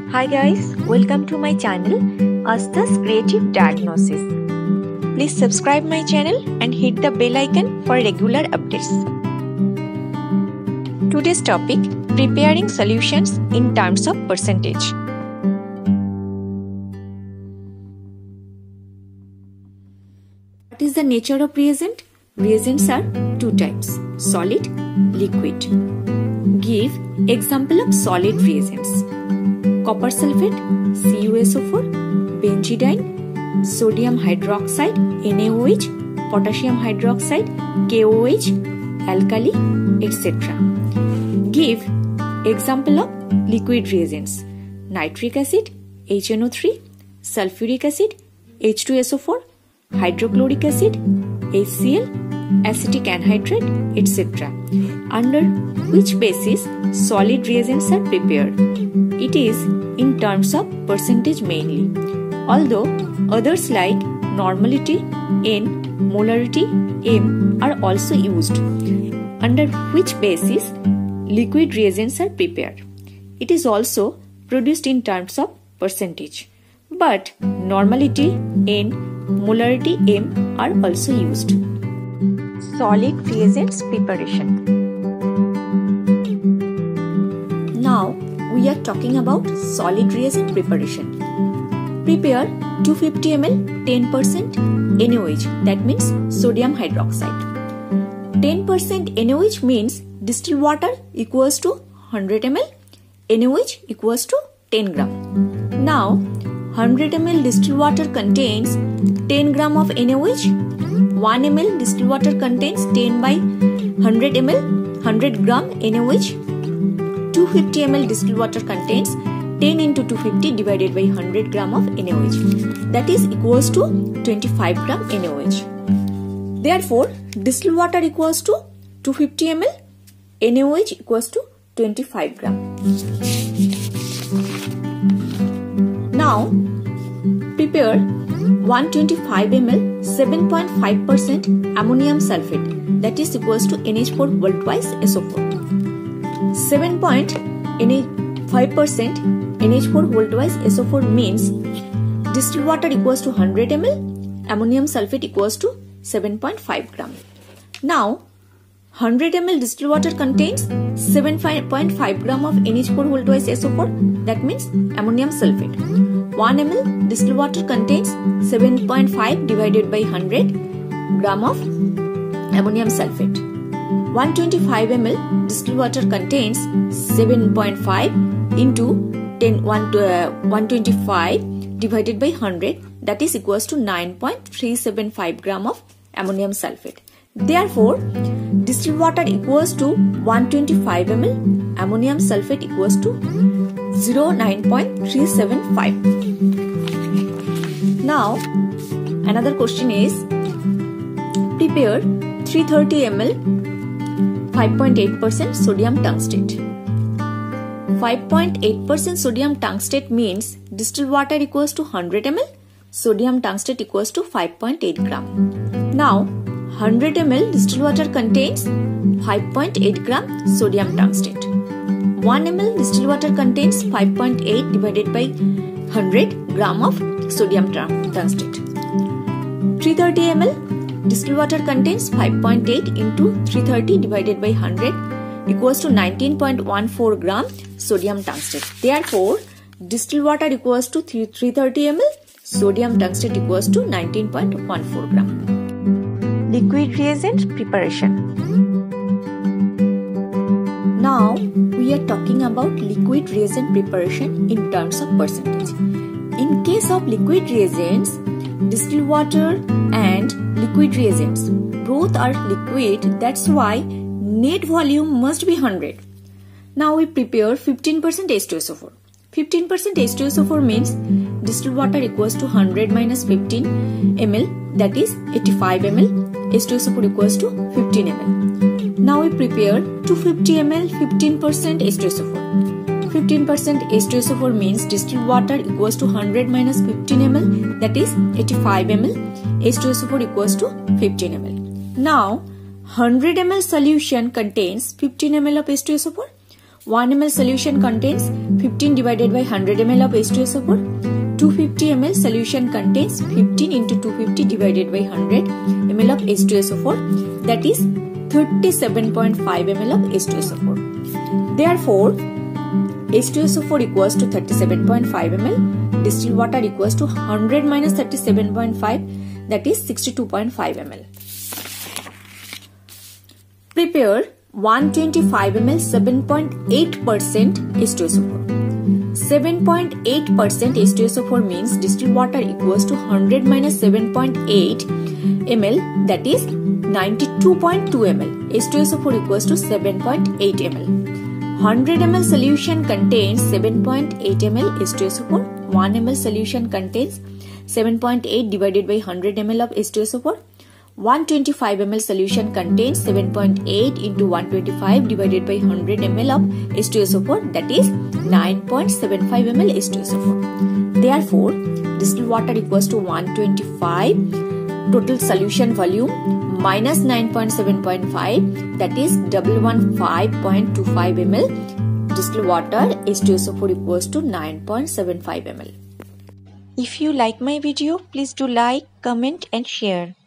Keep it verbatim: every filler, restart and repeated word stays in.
Hi guys, welcome to my channel Astha's Creative Diagnosis. Please subscribe my channel and hit the bell icon for regular updates. Today's topic: preparing solutions in terms of percentage. What is the nature of reagent? Reagents are two types: solid, liquid. Give example of solid reagents: copper sulfate C u S O four, benzidine, sodium hydroxide N A O H, potassium hydroxide K O H, alkali, et cetera. Give example of liquid reagents: nitric acid H N O three, sulfuric acid H two S O four, hydrochloric acid H C l, acetic anhydride, et cetera. Under which basis solid reagents are prepared? It is in terms of percentage mainly, although others like normality N, molarity M are also used. Under which basis liquid reagents are prepared? It is also produced in terms of percentage, but normality N, molarity M are also used. Solid reagents preparation. Now we are talking about solid reagent preparation. Prepare two hundred fifty milliliters ten percent N A O H, that means sodium hydroxide. ten percent N A O H means distilled water equals to one hundred milliliters, N A O H equals to ten gram. Now one hundred milliliters distilled water contains ten gram of N A O H, one milliliter distilled water contains ten by one hundred milliliters, one hundred gram N A O H. two hundred fifty milliliters distilled water contains ten into two hundred fifty divided by one hundred gram of N A O H. That is equals to twenty-five gram N A O H. Therefore, distilled water equals to two hundred fifty milliliters, N A O H equals to twenty-five gram. Now, prepare one hundred twenty-five milliliters seven point five percent ammonium sulfate, that is equals to N H four voltwise S O four. seven point five percent N H four voltwise S O four means distilled water equals to one hundred milliliters, ammonium sulfate equals to seven point five gram. Now, one hundred milliliters distilled water contains seven point five gram of N H four voltwise S O four, that means ammonium sulfate. one milliliter distilled water contains seven point five divided by one hundred gram of ammonium sulfate. one hundred twenty-five milliliters distilled water contains seven point five into ten, one, uh, one hundred twenty-five divided by one hundred, that is equals to nine point three seven five gram of ammonium sulfate. Therefore, distilled water equals to one hundred twenty-five milliliters, ammonium sulfate equals to zero point nine three seven five. Now, another question is: prepare three hundred thirty milliliters five point eight percent sodium tungstate. five point eight percent sodium tungstate means distilled water equals to one hundred milliliters, sodium tungstate equals to five point eight gram. Now, one hundred milliliters distilled water contains five point eight gram sodium tungstate. one milliliter distilled water contains five point eight divided by one hundred gram of sodium tungstate. three hundred thirty milliliters distilled water contains five point eight into three hundred thirty divided by one hundred equals to nineteen point one four gram sodium tungstate. Therefore, distilled water equals to three hundred thirty milliliters, sodium tungstate equals to nineteen point one four gram. Liquid reagent preparation. Now, we are talking about liquid reagent preparation in terms of percentage. In case of liquid reagents, distilled water and liquid reagents both are liquid, that's why net volume must be one hundred. Now we prepare fifteen percent H two S O four. fifteen percent H two S O four means distilled water equals to one hundred minus fifteen milliliters, that is eighty-five milliliters. H two S O four equals to fifteen milliliters. Now we prepare two hundred fifty milliliters fifteen percent H two S O four. fifteen percent H two S O four means distilled water equals to one hundred minus fifteen milliliters, that is eighty-five milliliters. H two S O four equals to fifteen milliliters. Now, one hundred milliliters solution contains fifteen milliliters of H two S O four. one milliliter solution contains fifteen divided by one hundred milliliters of H two S O four. two hundred fifty milliliters solution contains fifteen into two hundred fifty divided by one hundred milliliters of H two S O four, that is thirty-seven point five milliliters of H two S O four. Therefore, H two S O four equals to thirty-seven point five milliliters, distilled water equals to one hundred minus thirty-seven point five, that is sixty-two point five milliliters. Prepare one hundred twenty-five milliliters seven point eight percent H two S O four. seven point eight percent H two S O four means distilled water equals to one hundred minus seven point eight milliliters, that is ninety-two point two milliliters. H two S O four equals to seven point eight milliliters. one hundred milliliters solution contains seven point eight milliliters H two S O four. one milliliter solution contains seven point eight divided by one hundred milliliters of H two S O four. one hundred twenty-five milliliters solution contains seven point eight into one hundred twenty-five divided by one hundred milliliters of H two S O four, that is nine point seven five milliliters H two S O four. Therefore, distilled water equals to one hundred twenty-five total solution volume minus nine point seven five, that is one hundred fifteen point two five milliliters. Distilled water H two S O four equals to nine point seven five milliliters. If you like my video, please do like, comment and share.